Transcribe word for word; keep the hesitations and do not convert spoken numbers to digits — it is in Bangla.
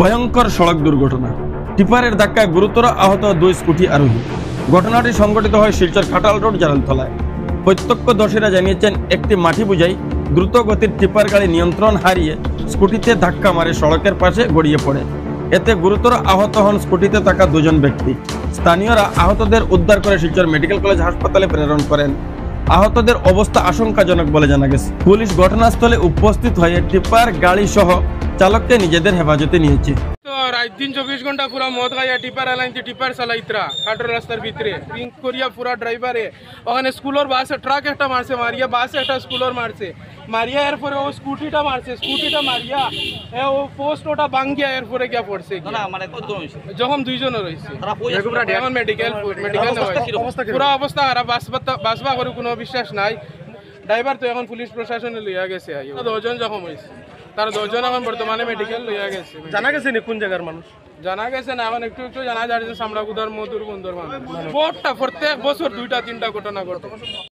ভয়ঙ্কর সড়ক দুর্ঘটনা, টিপারের ধাক্কায় গুরুতর আহত দুই স্কুটি আরোহী। ঘটনাটি সংঘটিত হয় শিলচর খাটাল রোড জালালতলায়। প্রত্যক্ষদর্শীরা জানিয়েছেন, একটি মাটি বোঝাই দ্রুত গতির টিপার গাড়ি নিয়ন্ত্রণ হারিয়ে স্কুটিতে ধাক্কা মারে সড়কের পাশে গড়িয়ে পড়ে। এতে গুরুতর আহত হন স্কুটিতে থাকা দুজন ব্যক্তি। স্থানীয়রা আহতদের উদ্ধার করে শিলচর মেডিকেল কলেজ হাসপাতালে প্রেরণ করেন। আহতদের অবস্থা আশঙ্কাজনক বলে জানা গেছে। পুলিশ ঘটনাস্থলে উপস্থিত হয়ে টিপার গাড়ি সহ চালককে নিজেদের হেফাজতে নিয়েছে। তো রাত দিন চব্বিশ ঘন্টা পুরা মদ খাইয়া টিপার এলাইতে টিপার চালাইতরা কাটর রাস্তার ভিতরে ড্রিঙ্ক করিয়া পুরা ড্রাইভারে ওখানে স্কুলের বাস ট্রাক একটা মারছে মারিয়া, বাস একটা স্কুলের মারছে মারিয়া, এরপরে ও স্কুটিটা মারছে, স্কুটিটা মারিয়া ও পোস্ট ওটা ভাঙ্গিয়া এরপরে গিয়া পড়ছে। যখন দুইজন রয়েছে এখন মেডিকেল মেডিকেল পুরা অবস্থা খারাপ, বাসবা করে কোনো বিশ্বাস নাই। ড্রাইভার তো এখন পুলিশ প্রশাসনে লইয়া গেছে, দশজন জখম হয়েছে, তার দশজন এখন বর্তমানে মেডিকেল লইয়া গেছে। জানা গেছে নি কোন জায়গার মানুষ? জানা গেছে না, এখন একটু একটু জানা যায় যে সামরাগুদার মধুর বন্ধুর মানুষ। প্রত্যেক বছর দুইটা তিনটা ঘটনা ঘটে।